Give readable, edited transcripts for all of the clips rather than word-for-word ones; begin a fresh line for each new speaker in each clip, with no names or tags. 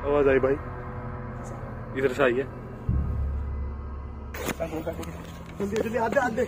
आवाज आई भाई, इधर से आई है।
जल्दी जल्दी आधे।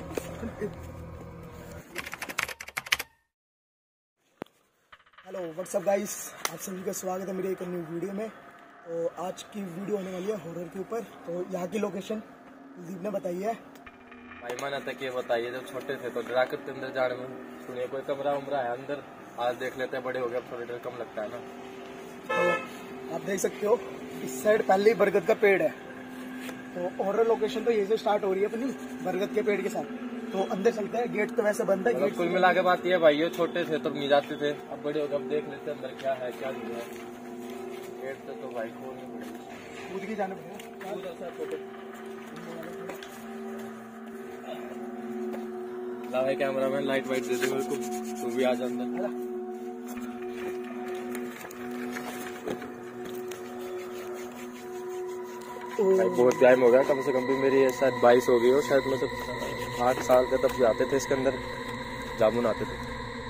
हेलो व्हाट्सअप गाइस, आप सभी का स्वागत है मेरे एक न्यू वीडियो में। तो आज की वीडियो होने वाली है हॉरर के ऊपर। तो यहाँ की लोकेशन दीप ने बताई है।
भाई माना तक ये बताइए, जब छोटे थे तो डरा कर अंदर जाने में सुनिए कोई कमरा उमरा है अंदर, आज देख लेते हैं, बड़े हो गए अब थोड़ा डर कम लगता है ना।
तो आप देख सकते हो इस साइड पहले ही बरगद का पेड़ है। तो हॉरर लोकेशन तो यही से स्टार्ट हो रही है अपनी बरगद के पेड़ के साथ। तो अंदर चलते हैं, गेट तो वैसे बंद है। गेट
कुल मिला के बात ये भाई, ये छोटे थे तो नहीं जाते थे, अब बड़े हो गए अब देख लेते हैं अंदर क्या है क्या नहीं है। गेट तो भाई खोलनी पड़ेगी,
कूद के जाना पड़ेगा।
ला भाई कैमरा मैन लाइट वाइट दे दे मेरे को, तू भी आ जा अंदर। भाई बहुत टाइम हो गया, कम से कम भी मेरी शायद 22 हो गई हो, शायद मतलब 8 साल के तब जाते थे इसके अंदर, जामुन आते थे।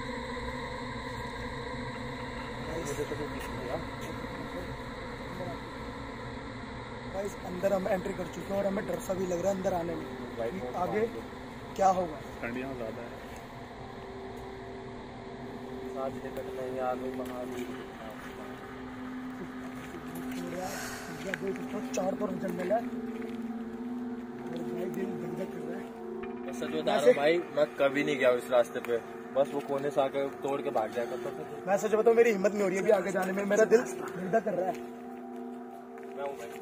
गाइस अंदर हम एंट्री कर चुके हैं और हमें डर सा भी लग रहा है अंदर आने में। आगे क्या होगा,
ठंड यहाँ ज्यादा है।
चार तरफ जंगल है और भाई दिल धक-धक कर रहा है।
सच बता रहा हूं भाई, मैं कभी नहीं गया इस रास्ते पे, बस वो कोने से आकर तोड़ के भाग जाया करता था।
मैं सच बताऊं मेरी हिम्मत नहीं हो रही है अभी आगे जाने में, मेरा दिल धक-धक कर रहा है।
मैं हूं भाई।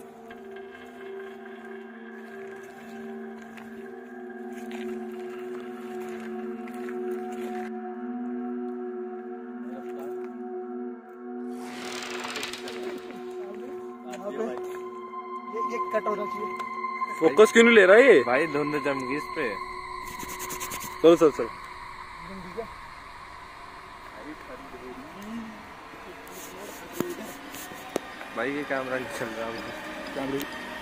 ये कट होना चाहिए।
फोकस क्यों नहीं ले रहा ये
भाई धुंध जम गई इस पे।
चल
भाई ये कैमरा नहीं चल रहा है।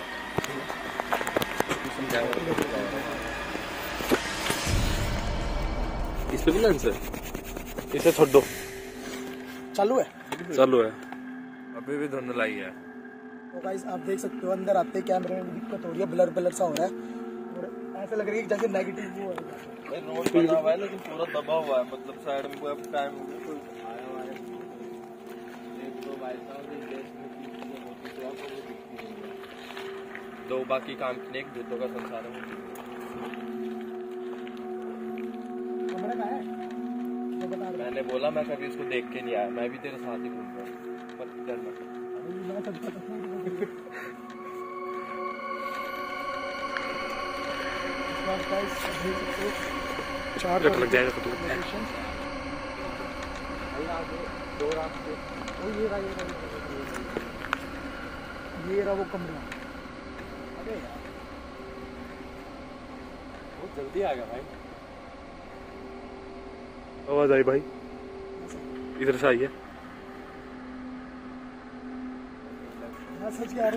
इस पे भी लेंस है, इसे छोड़ दो।
चालू है।
अभी भी धुंध लाई है।
तो गाइस आप देख सकते हो अंदर आते ही कैमरे में दिक्कत हो रही है, ब्लर सा हो रहा है और ऐसा लग रहा है कि जैसे नेगेटिव वो है।
भाई रोड बना हुआ है लेकिन पूरा दबा हुआ है, मतलब साइड में कोई टाइम हो गया कोई आया हुआ है। एक दो भाई साहब इस देश में की चीजें होती तो आपको वो दिखती नहीं है। दो बाकी काम किए, एक भूतों का संसार है।
कैमरा कहाँ है? तो बता रहा
मैंने बोला मैं कभी इसको देख के नहीं आया, मैं भी तेरे साथ ही घूम रहा हूँ, पर डर मत।
चार
लग जाएगा तो
दो रास्ते। ये रहा वो कमरा। अरे यार
बहुत जल्दी आ गया भाई।
आवाज आई भाई, इधर से आई है।
सच कह रहे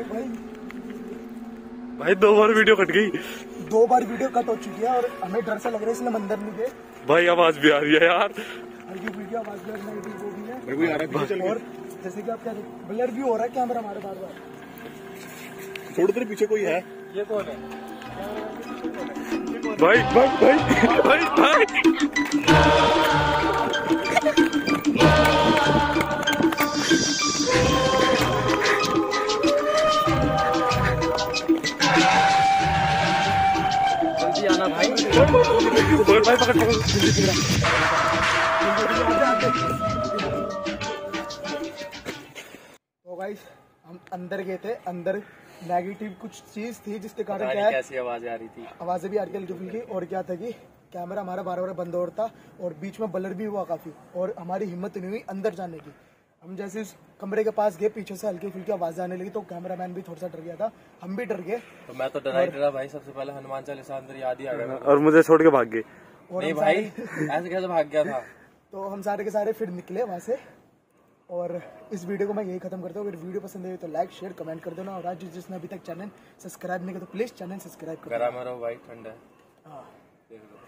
भाई 2 बार वीडियो कट गई।
2 बार वीडियो कट हो चुकी है और हमें डर सा लग रहा है, इसलिए हम अंदर नहीं गए।
भाई आवाज भी आ रही है यार।
हल्की वीडियो आवाज भी वो भी है।
मेरे को यार
और जैसे कि आप क्या ब्लर भी हो रहा है कैमरा हमारे बार।
थोड़ी देर पीछे कोई है।
ये कौन है?
भाई
जल्दी आना भाई।
पकड़।
तो गाइस हम अंदर गए थे, अंदर नेगेटिव कुछ चीज थी जिसके कारण क्या है,
कैसी आवाज आ रही थी?
आवाजें भी आ रही थी हल्की फुल्की। और क्या था कि कैमरा हमारा बार बंद हो रहा था और बीच में ब्लर भी हुआ काफी, और हमारी हिम्मत नहीं हुई अंदर जाने की। हम जैसे इस कमरे के पास गए, पीछे से हल्की फुल्की आवाज आने लगी तो कैमरामैन भी थोड़ा सा डर गया था, हम भी डर गए।
तो मैं तो डरा भाई, सबसे पहले हनुमान चालीसा अंदर याद ही आ गया
और मुझे छोड़ के भाग गए।
नहीं भाई ऐसे कैसे भाग गया था?
तो हम सारे के सारे फिर निकले वहां से। और इस वीडियो को मैं यही खत्म करता हूँ। अगर वीडियो पसंद आई तो लाइक शेयर कमेंट कर देना, और आज जिसने अभी तक चैनल सब्सक्राइब नहीं किया तो प्लीज चैनल सब्सक्राइब कर देना।
भाई ठंड है।
हाँ।